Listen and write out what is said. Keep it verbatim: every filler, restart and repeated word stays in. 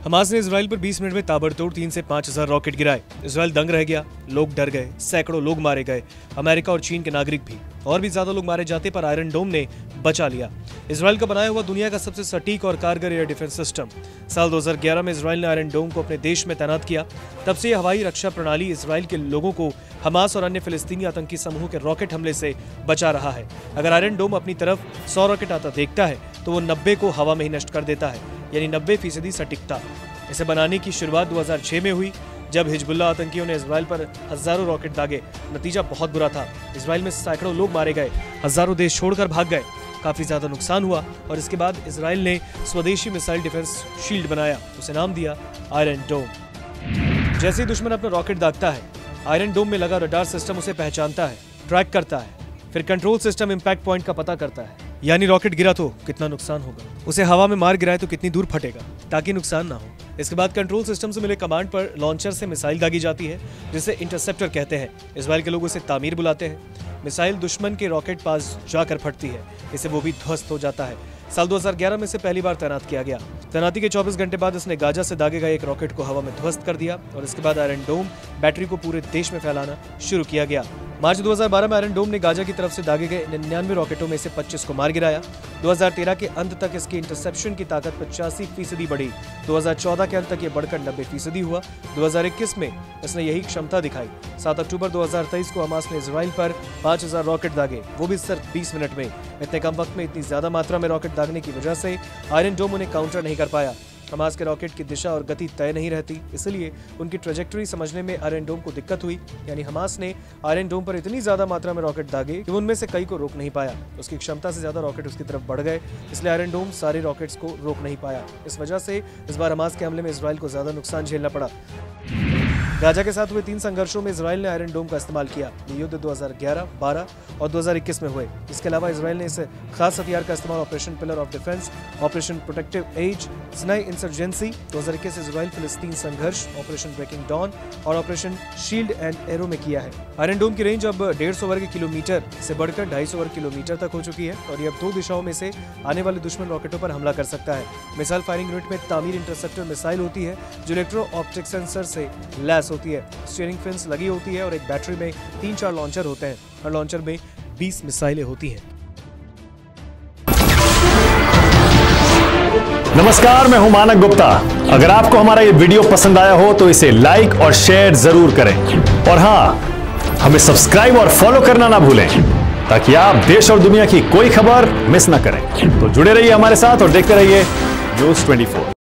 Hamas ने Israel पर बीस मिनट में ताबड़तोड़ तीन से पांच हजार रॉकेट गिराए। इजराइल दंग रह गया, लोग डर गए, सैकड़ों लोग मारे गए, अमेरिका और चीन के नागरिक भी। और भी ज्यादा लोग मारे जाते पर आयरन डोम ने बचा लिया। इजराइल का बनाया हुआ दुनिया का सबसे सटीक और कारगर एयर डिफेंस सिस्टम। साल दो हज़ार ग्यारह में इजराइल ने आयरन डोम को अपने देश में तैनात किया। तब से हवाई रक्षा प्रणाली इजराइल के लोगों को हमास और अन्य फिलिस्तीनी आतंकी समूह के रॉकेट हमले से बचा रहा है। अगर आयरन डोम अपनी तरफ सौ रॉकेट आता देखता है तो वो नब्बे को हवा में ही नष्ट कर देता है, यानी नब्बे फीसदी सटीकता। इसे बनाने की शुरुआत दो हज़ार छह में हुई, जब हिजबुल्लाह आतंकियों ने इजराइल पर हजारों रॉकेट दागे। नतीजा बहुत बुरा था। इजराइल में सैकड़ों लोग मारे गए, हजारों देश छोड़कर भाग गए, काफी ज्यादा नुकसान हुआ। और इसके बाद इजराइल ने स्वदेशी मिसाइल डिफेंस शील्ड बनाया, उसे नाम दिया आयरन डोम। जैसे ही दुश्मन अपना रॉकेट दागता है, आयरन डोम में लगा रडार सिस्टम उसे पहचानता है, ट्रैक करता है, फिर कंट्रोल सिस्टम इंपैक्ट पॉइंट का पता करता है, यानी रॉकेट गिरा तो कितना नुकसान होगा, उसे हवा में मार गिराए तो कितनी दूर फटेगा, ताकि नुकसान ना हो। इसके बाद कंट्रोल सिस्टम से मिले कमांड पर लॉन्चर से मिसाइल दागी जाती है, जिसे इंटरसेप्टर कहते हैं। इजराइल के लोग उसे तामीर बुलाते हैं। मिसाइल दुश्मन के रॉकेट पास जाकर फटती है, इसे वो भी ध्वस्त हो जाता है। साल दो हज़ार ग्यारह में से पहली बार तैनात किया गया। तैनाती के चौबीस घंटे बाद इसने गाजा से दागे गए एक रॉकेट को हवा में ध्वस्त कर दिया और इसके बाद आयरन डोम बैटरी को पूरे देश में फैलाना शुरू किया गया। मार्च दो हज़ार बारह में आयरन डोम ने गाजा की तरफ से दागे गए निन्यानवे रॉकेटों में से पच्चीस को मार गिराया। दो हज़ार तेरह के अंत तक इसकी इंटरसेप्शन की ताकत पचासी फीसदी बढ़ी। दो हज़ार चौदह के अंत तक ये बढ़कर नब्बे फीसदी हुआ। दो हज़ार इक्कीस में इसने यही क्षमता दिखाई। सात अक्टूबर दो हज़ार तेईस को हमास ने इजराइल पर पाँच हजार रॉकेट दागे, वो भी सिर्फ बीस मिनट में। इतने कम वक्त में इतनी ज्यादा मात्रा में रॉकेट दागने की वजह से आयरन डोम उन्हें काउंटर नहीं कर पाया। हमास के रॉकेट की दिशा और गति तय नहीं रहती, इसलिए उनकी ट्रेजेक्टरी समझने में आयरन डोम को दिक्कत हुई। यानी हमास ने आयरन डोम पर इतनी ज्यादा मात्रा में रॉकेट दागे कि उनमें से कई को रोक नहीं पाया। उसकी क्षमता से ज्यादा रॉकेट उसकी तरफ बढ़ गए, इसलिए आयरन डोम सारे रॉकेट्स को रोक नहीं पाया। इस वजह से इस बार हमास के हमले में इजराइल को ज्यादा नुकसान झेलना पड़ा। गाजा के साथ हुए तीन संघर्षों में इजराइल ने आयरन डोम का इस्तेमाल किया। ये युद्ध दो हज़ार ग्यारह, बारह और दो हज़ार इक्कीस में हुए। इसके अलावा इजराइल ने इस खास हथियार का इस्तेमाल operation pillar of defence, operation protective edge, Sinai insurgency, दो हज़ार इक्कीस इजराइल फिलिस्तीन संघर्ष, ऑपरेशन ब्रेकिंग डॉन और ऑपरेशन शील्ड एंड एरो में किया है। आयरन डोम की रेंज अब डेढ़ सौ वर्ग किलोमीटर से बढ़कर ढाई सौ वर्ग किलोमीटर तक हो चुकी है और ये अब दो दिशाओं में से आने वाले दुश्मन रॉकेटों पर हमला कर सकता है। मिसाइल फायरिंग यूनिट में तामीर इंटरसेप्टर मिसाइल होती है, जो इलेक्ट्रो ऑप्टिक सेंसर से लैस होती है। स्टीयरिंग फिन्स लगी होती है और एक बैटरी में तीन चार लॉन्चर होते हैं। हर लॉन्चर में बीस मिसाइलें होती हैं। नमस्कार, मैं हूं मानक गुप्ता। अगर आपको हमारा ये वीडियो पसंद आया हो तो इसे लाइक और शेयर जरूर करें और हां, हमें सब्सक्राइब और फॉलो करना ना भूलें, ताकि आप देश और दुनिया की कोई खबर मिस ना करें। तो जुड़े रहिए हमारे साथ और देखते रहिए न्यूज़ चौबीस।